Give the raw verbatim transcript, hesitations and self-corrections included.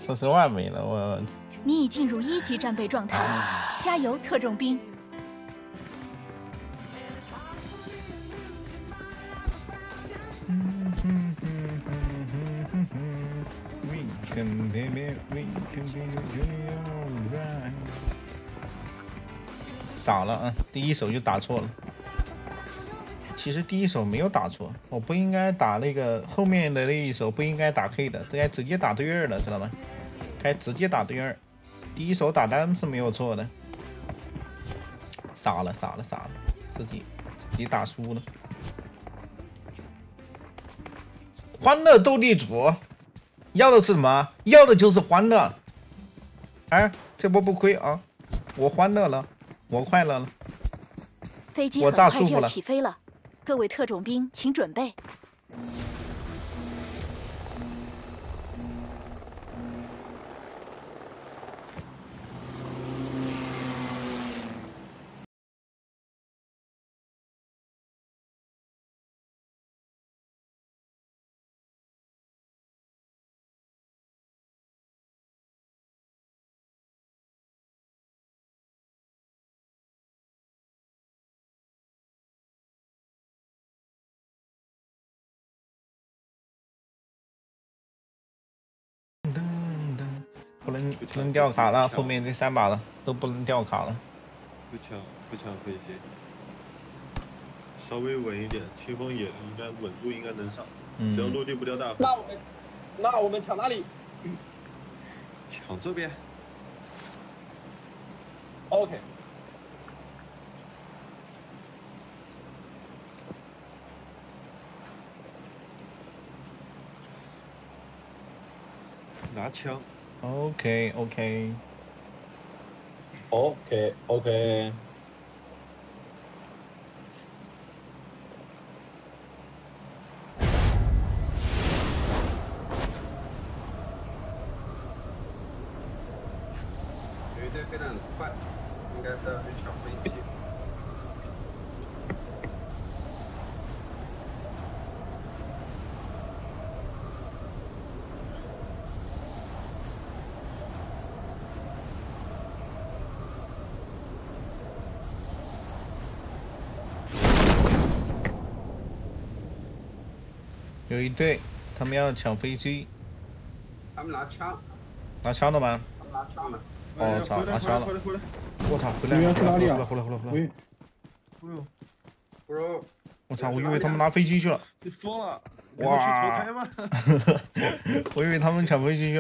四十万没了，我。 你已进入一级战备状态，加油，特种兵！ 傻了啊！第一手就打错了。其实第一手没有打错，我不应该打那个后面的那一手，不应该打 K 的，该直接打对二了，知道吗？该直接打对二。第一手打单是没有错的。傻了，傻了，傻了，自己自己打输了。欢乐斗地主，要的是什么？要的就是欢乐。哎，这波不亏啊！我欢乐了，我快乐了。 飞机很快就要起飞了，各位特种兵，请准备。 不能不能掉卡了，后面这三把了都不能掉卡了。 不抢不抢飞机，稍微稳一点，清风也应该稳住，应该能上，只要落地不掉大分。 那我们那我们抢哪里？ 抢这边。 OK。 拿枪。 OK OK OK OK。 有一队飞得很快，应该是要去抢飞机。 有一队，他们要抢飞机。 他们拿枪。 拿枪的吗？ 他们拿枪的。 哦，操，拿枪了！我操，回来！ 你要去哪里啊？ 回来，回来，回来！ 哎呦， 不是。 我操，我以为他们拿飞机去了。 你疯了？ 哇！ 去投胎吗？ 我以为他们抢飞机去了。